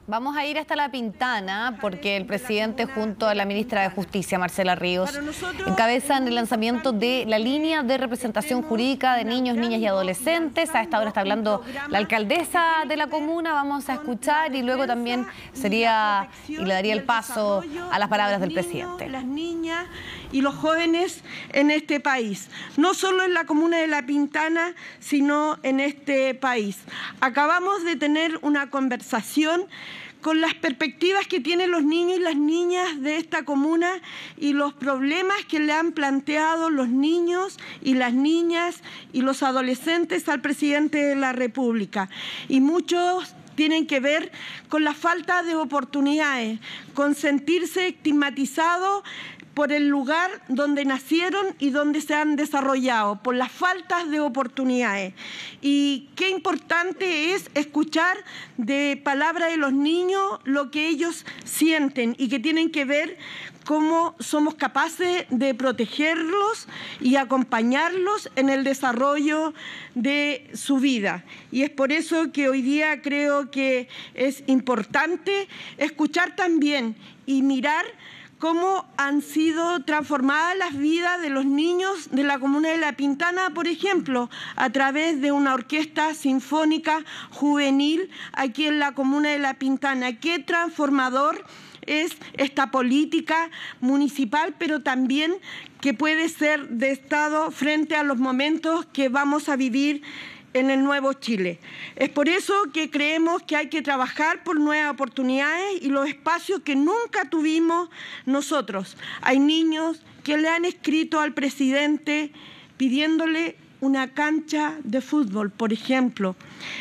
Vamos a ir hasta La Pintana porque el presidente junto a la ministra de Justicia, Marcela Ríos, encabezan el lanzamiento de la línea de representación jurídica de niños, niñas y adolescentes. A esta hora está hablando la alcaldesa de la comuna, vamos a escuchar y luego también le daría el paso a las palabras del presidente. Las niñas y los jóvenes en este país, no solo en la comuna de La Pintana, sino en este país. Acabamos de tener una conversación con las perspectivas que tienen los niños y las niñas de esta comuna y los problemas que le han planteado los niños y las niñas y los adolescentes al presidente de la República. Y muchos tienen que ver con la falta de oportunidades, con sentirse estigmatizados por el lugar donde nacieron y donde se han desarrollado, por las faltas de oportunidades. Y qué importante es escuchar de palabras de los niños lo que ellos sienten y que tienen que ver cómo somos capaces de protegerlos y acompañarlos en el desarrollo de su vida. Y es por eso que hoy día creo que es importante escuchar también y mirar cómo han sido transformadas las vidas de los niños de la comuna de La Pintana, por ejemplo, a través de una orquesta sinfónica juvenil aquí en la comuna de La Pintana. Qué transformador es esta política municipal, pero también que puede ser de Estado frente a los momentos que vamos a vivir en el nuevo Chile. Es por eso que creemos que hay que trabajar por nuevas oportunidades y los espacios que nunca tuvimos nosotros. Hay niños que le han escrito al presidente pidiéndole una cancha de fútbol, por ejemplo.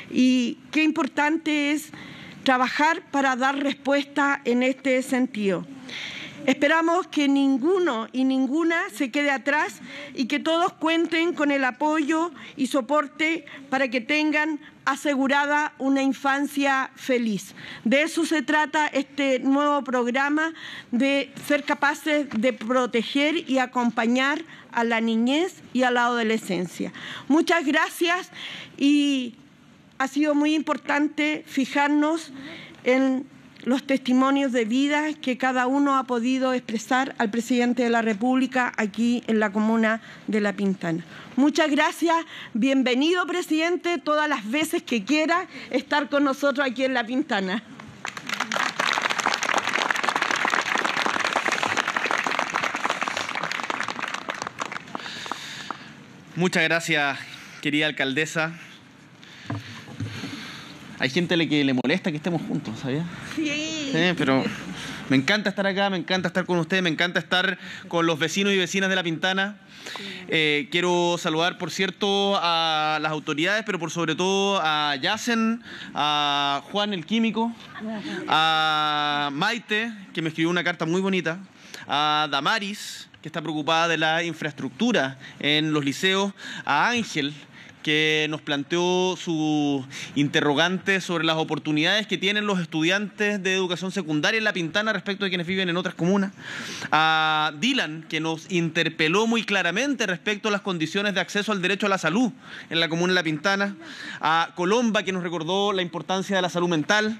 Y qué importante es trabajar para dar respuesta en este sentido. Esperamos que ninguno y ninguna se quede atrás y que todos cuenten con el apoyo y soporte para que tengan asegurada una infancia feliz. De eso se trata este nuevo programa, de ser capaces de proteger y acompañar a la niñez y a la adolescencia. Muchas gracias y ha sido muy importante fijarnos en los testimonios de vida que cada uno ha podido expresar al presidente de la República aquí en la comuna de La Pintana. Muchas gracias, bienvenido presidente, todas las veces que quiera estar con nosotros aquí en La Pintana. Muchas gracias, querida alcaldesa. Hay gente que le molesta que estemos juntos, ¿sabías? Sí, pero me encanta estar acá, me encanta estar con ustedes, me encanta estar con los vecinos y vecinas de La Pintana. Quiero saludar, por cierto, a las autoridades, pero por sobre todo a Yacen, a Juan el químico, a Maite, que me escribió una carta muy bonita, a Damaris, que está preocupada de la infraestructura en los liceos, a Ángel, que nos planteó su interrogante sobre las oportunidades que tienen los estudiantes de educación secundaria en La Pintana respecto de quienes viven en otras comunas, a Dylan, que nos interpeló muy claramente respecto a las condiciones de acceso al derecho a la salud en la comuna de La Pintana, a Colomba, que nos recordó la importancia de la salud mental.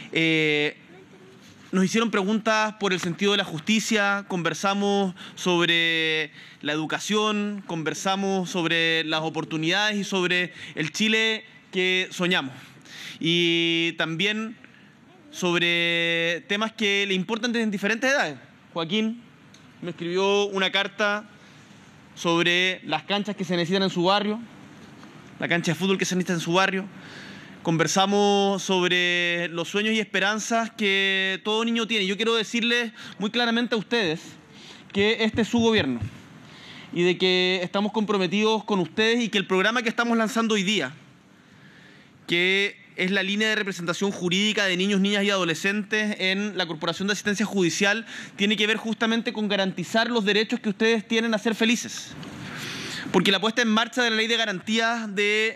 Nos hicieron preguntas por el sentido de la justicia, conversamos sobre la educación, conversamos sobre las oportunidades y sobre el Chile que soñamos. Y también sobre temas que le importan en diferentes edades. Joaquín me escribió una carta sobre las canchas que se necesitan en su barrio, la cancha de fútbol que se necesita en su barrio. Conversamos sobre los sueños y esperanzas que todo niño tiene. Yo quiero decirles muy claramente a ustedes que este es su gobierno y de que estamos comprometidos con ustedes y que el programa que estamos lanzando hoy día, que es la línea de representación jurídica de niños, niñas y adolescentes en la Corporación de Asistencia Judicial, tiene que ver justamente con garantizar los derechos que ustedes tienen a ser felices. Porque la puesta en marcha de la Ley de Garantías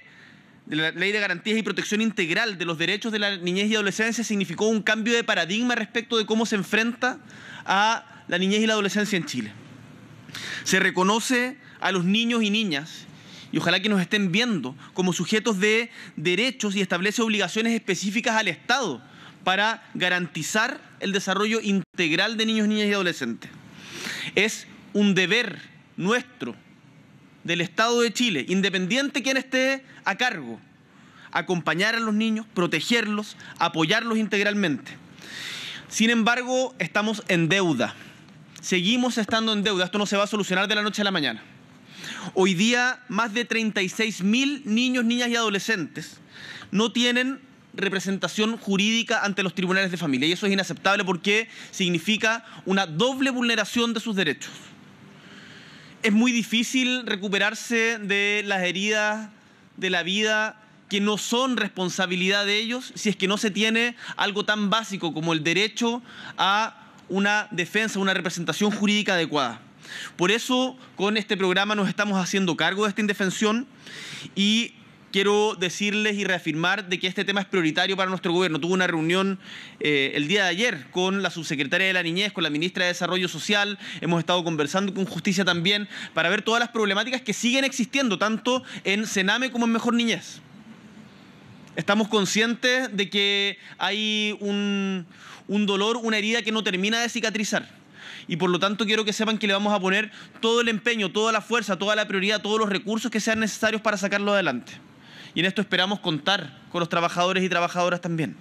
y Protección Integral de los Derechos de la Niñez y Adolescencia significó un cambio de paradigma respecto de cómo se enfrenta a la niñez y la adolescencia en Chile. Se reconoce a los niños y niñas, y ojalá que nos estén viendo, como sujetos de derechos y establece obligaciones específicas al Estado para garantizar el desarrollo integral de niños, niñas y adolescentes. Es un deber nuestro, del Estado de Chile, independiente quien esté a cargo, acompañar a los niños, protegerlos, apoyarlos integralmente. Sin embargo, estamos en deuda. Seguimos estando en deuda. Esto no se va a solucionar de la noche a la mañana. Hoy día, más de 36.000 niños, niñas y adolescentes no tienen representación jurídica ante los tribunales de familia. Y eso es inaceptable porque significa una doble vulneración de sus derechos. Es muy difícil recuperarse de las heridas de la vida que no son responsabilidad de ellos si es que no se tiene algo tan básico como el derecho a una defensa, una representación jurídica adecuada. Por eso, con este programa nos estamos haciendo cargo de esta indefensión y quiero decirles y reafirmar de que este tema es prioritario para nuestro gobierno. Tuve una reunión el día de ayer con la subsecretaria de la Niñez, con la ministra de Desarrollo Social. Hemos estado conversando con Justicia también para ver todas las problemáticas que siguen existiendo, tanto en Sename como en Mejor Niñez. Estamos conscientes de que hay un dolor, una herida que no termina de cicatrizar. Y por lo tanto quiero que sepan que le vamos a poner todo el empeño, toda la fuerza, toda la prioridad, todos los recursos que sean necesarios para sacarlo adelante. Y en esto esperamos contar con los trabajadores y trabajadoras también.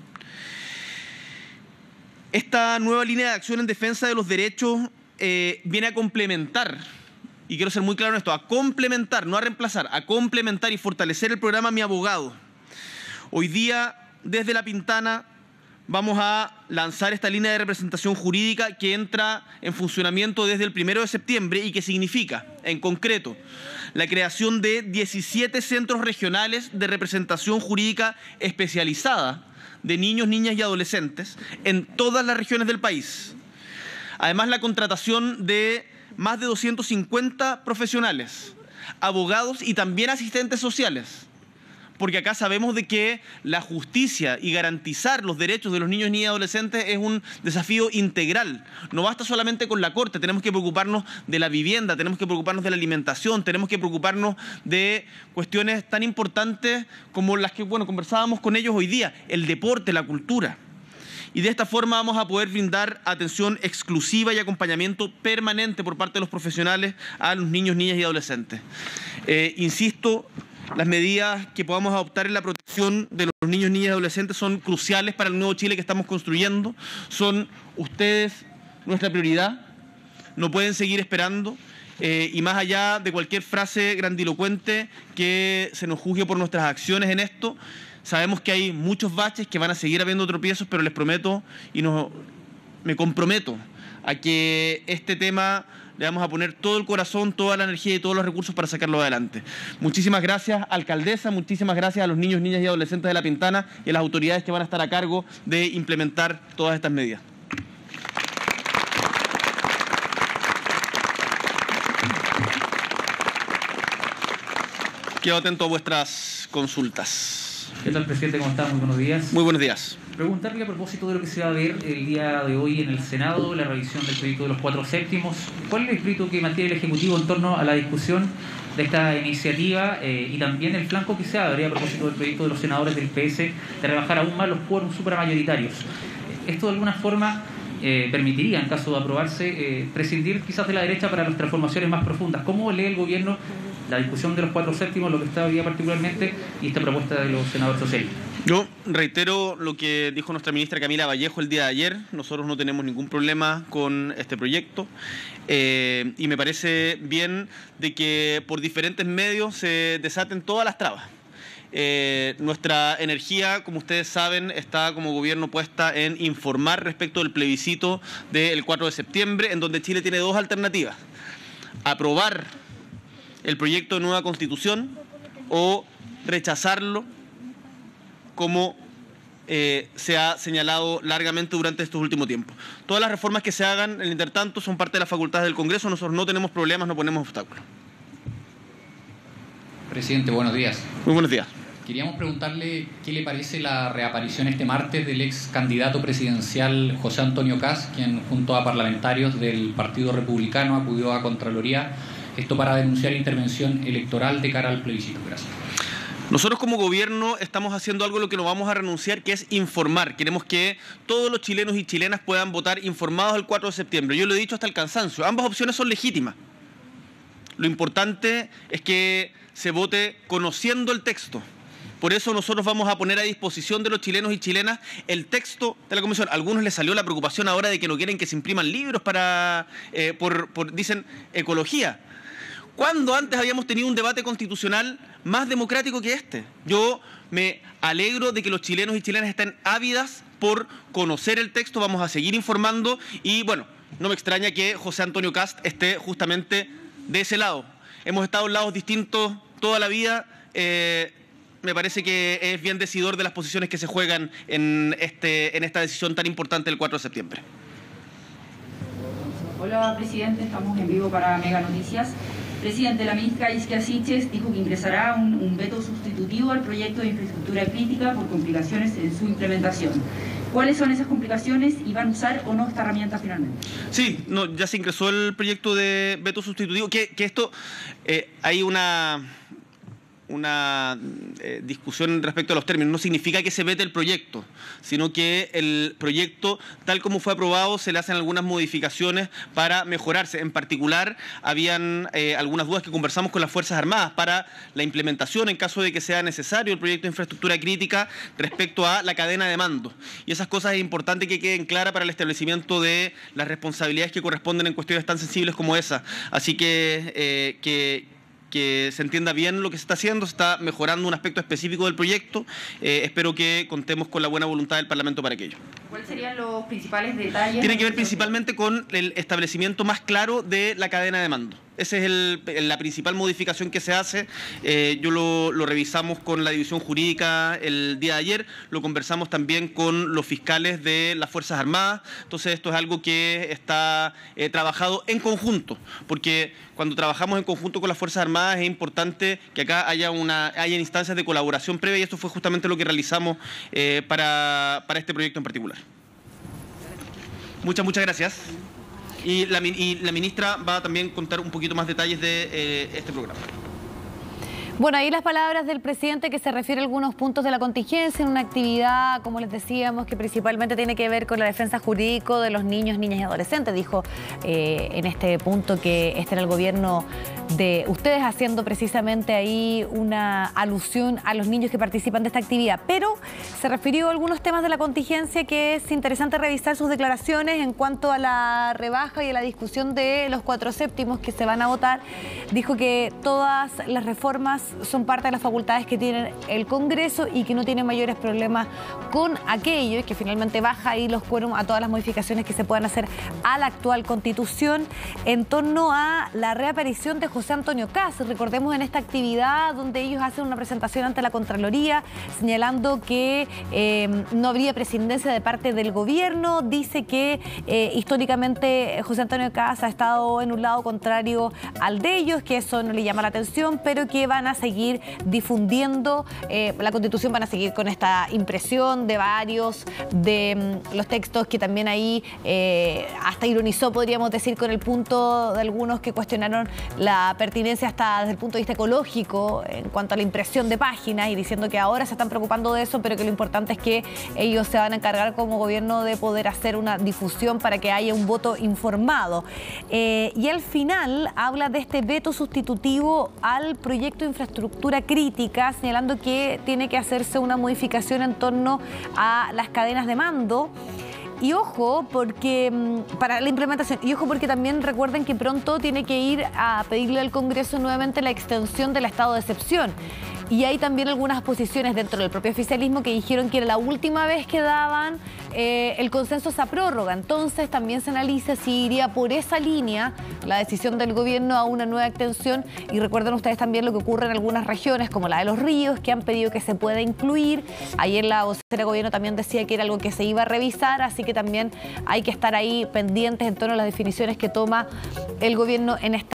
Esta nueva línea de acción en defensa de los derechos viene a complementar, y quiero ser muy claro en esto, a complementar, no a reemplazar, a complementar y fortalecer el programa Mi Abogado. Hoy día, desde La Pintana, vamos a lanzar esta línea de representación jurídica que entra en funcionamiento desde el 1 de septiembre y que significa, en concreto, la creación de 17 centros regionales de representación jurídica especializada de niños, niñas y adolescentes en todas las regiones del país. Además, la contratación de más de 250 profesionales, abogados y también asistentes sociales, porque acá sabemos de que la justicia y garantizar los derechos de los niños, niñas y adolescentes es un desafío integral. No basta solamente con la Corte, tenemos que preocuparnos de la vivienda, tenemos que preocuparnos de la alimentación, tenemos que preocuparnos de cuestiones tan importantes como las que, conversábamos con ellos hoy día, el deporte, la cultura. Y de esta forma vamos a poder brindar atención exclusiva y acompañamiento permanente por parte de los profesionales a los niños, niñas y adolescentes. Insisto, las medidas que podamos adoptar en la protección de los niños, niñas y adolescentes son cruciales para el nuevo Chile que estamos construyendo. Son ustedes nuestra prioridad, no pueden seguir esperando. Y más allá de cualquier frase grandilocuente que se nos juzgue por nuestras acciones en esto, sabemos que hay muchos baches, que van a seguir habiendo tropiezos, pero les prometo y me comprometo a que este tema le vamos a poner todo el corazón, toda la energía y todos los recursos para sacarlo adelante. Muchísimas gracias, alcaldesa, muchísimas gracias a los niños, niñas y adolescentes de La Pintana y a las autoridades que van a estar a cargo de implementar todas estas medidas. Quedo atento a vuestras consultas. ¿Qué tal, presidente? ¿Cómo está? Muy buenos días. Muy buenos días. Preguntarle a propósito de lo que se va a ver el día de hoy en el Senado, la revisión del proyecto de los 4/7. ¿Cuál es el espíritu que mantiene el Ejecutivo en torno a la discusión de esta iniciativa y también el flanco que se abre a propósito del proyecto de los senadores del PS de rebajar aún más los quórums supramayoritarios? Esto de alguna forma permitiría, en caso de aprobarse, prescindir quizás de la derecha para las transformaciones más profundas. ¿Cómo lee el gobierno la discusión de los 4/7, lo que está hoy día particularmente, y esta propuesta de los senadores socialistas? Yo reitero lo que dijo nuestra ministra Camila Vallejo el día de ayer. Nosotros no tenemos ningún problema con este proyecto y me parece bien de que por diferentes medios se desaten todas las trabas. Nuestra energía, como ustedes saben, está como gobierno puesta en informar respecto del plebiscito del 4 de septiembre, en donde Chile tiene dos alternativas: aprobar el proyecto de nueva Constitución o rechazarlo, como se ha señalado largamente durante estos últimos tiempos. Todas las reformas que se hagan en el intertanto son parte de las facultades del Congreso. Nosotros no tenemos problemas, no ponemos obstáculos. Presidente, buenos días. Muy buenos días. Queríamos preguntarle qué le parece la reaparición este martes del ex candidato presidencial José Antonio Kast, quien junto a parlamentarios del Partido Republicano acudió a Contraloría, esto para denunciar intervención electoral de cara al plebiscito. Gracias. Nosotros como gobierno estamos haciendo algo a lo que no vamos a renunciar, que es informar. Queremos que todos los chilenos y chilenas puedan votar informados el 4 de septiembre. Yo lo he dicho hasta el cansancio, ambas opciones son legítimas. Lo importante es que se vote conociendo el texto. Por eso nosotros vamos a poner a disposición de los chilenos y chilenas el texto de la Comisión. A algunos les salió la preocupación ahora de que no quieren que se impriman libros para, dicen, ecología. ¿Cuándo antes habíamos tenido un debate constitucional más democrático que este? Yo me alegro de que los chilenos y chilenas estén ávidas por conocer el texto, vamos a seguir informando y, bueno, no me extraña que José Antonio Kast esté justamente de ese lado. Hemos estado en lados distintos toda la vida, me parece que es bien decidor de las posiciones que se juegan en esta decisión tan importante del 4 de septiembre. Hola, presidente, estamos en vivo para Mega Noticias. Presidente, la ministra Isquia Siches dijo que ingresará un veto sustitutivo al proyecto de infraestructura crítica por complicaciones en su implementación. ¿Cuáles son esas complicaciones y van a usar o no esta herramienta finalmente? Sí, no, ya se ingresó el proyecto de veto sustitutivo, que esto hay una discusión respecto a los términos. No significa que se vete el proyecto, sino que el proyecto, tal como fue aprobado, se le hacen algunas modificaciones para mejorarse. En particular, habían algunas dudas que conversamos con las Fuerzas Armadas para la implementación, en caso de que sea necesario, el proyecto de infraestructura crítica respecto a la cadena de mando. Y esas cosas es importante que queden claras para el establecimiento de las responsabilidades que corresponden en cuestiones tan sensibles como esa. Así que se entienda bien lo que se está haciendo, se está mejorando un aspecto específico del proyecto. Espero que contemos con la buena voluntad del Parlamento para aquello. ¿Cuáles serían los principales detalles? Tiene que ver principalmente con el establecimiento más claro de la cadena de mando. Esa es la principal modificación que se hace. Yo lo revisamos con la división jurídica el día de ayer, lo conversamos también con los fiscales de las Fuerzas Armadas. Entonces esto es algo que está trabajado en conjunto, porque cuando trabajamos en conjunto con las Fuerzas Armadas es importante que acá haya instancias de colaboración previa, y esto fue justamente lo que realizamos para este proyecto en particular. Muchas gracias. Y la ministra va a también contar un poquito más detalles de este programa. Bueno, ahí las palabras del presidente, que se refiere a algunos puntos de la contingencia en una actividad, como les decíamos, que principalmente tiene que ver con la defensa jurídica de los niños, niñas y adolescentes. Dijo en este punto que este era el gobierno de ustedes, haciendo precisamente ahí una alusión a los niños que participan de esta actividad. Pero se refirió a algunos temas de la contingencia que es interesante revisar sus declaraciones en cuanto a la rebaja y a la discusión de los 4 séptimos que se van a votar. Dijo que todas las reformas son parte de las facultades que tiene el Congreso y que no tiene mayores problemas con aquello, y que finalmente baja ahí los quórum a todas las modificaciones que se puedan hacer a la actual Constitución en torno a la reaparición de José Antonio Kast. Recordemos en esta actividad donde ellos hacen una presentación ante la Contraloría señalando que no habría presidencia de parte del gobierno. Dice que históricamente José Antonio Kast ha estado en un lado contrario al de ellos, que eso no le llama la atención, pero que van a seguir difundiendo la Constitución, van a seguir con esta impresión de varios de los textos, que también ahí hasta ironizó, podríamos decir, con el punto de algunos que cuestionaron la pertinencia hasta desde el punto de vista ecológico en cuanto a la impresión de páginas, y diciendo que ahora se están preocupando de eso, pero que lo importante es que ellos se van a encargar como gobierno de poder hacer una difusión para que haya un voto informado. Y al final habla de este veto sustitutivo al proyecto de infraestructura crítica, señalando que tiene que hacerse una modificación en torno a las cadenas de mando. Y ojo, porque para la implementación, y ojo porque también recuerden que pronto tiene que ir a pedirle al Congreso nuevamente la extensión del estado de excepción. Y hay también algunas posiciones dentro del propio oficialismo que dijeron que era la última vez que daban el consenso a esa prórroga. Entonces también se analiza si iría por esa línea la decisión del gobierno a una nueva extensión. Y recuerden ustedes también lo que ocurre en algunas regiones, como la de Los Ríos, que han pedido que se pueda incluir. Ayer la vocera de gobierno también decía que era algo que se iba a revisar, así que también hay que estar ahí pendientes en torno a las definiciones que toma el gobierno en esta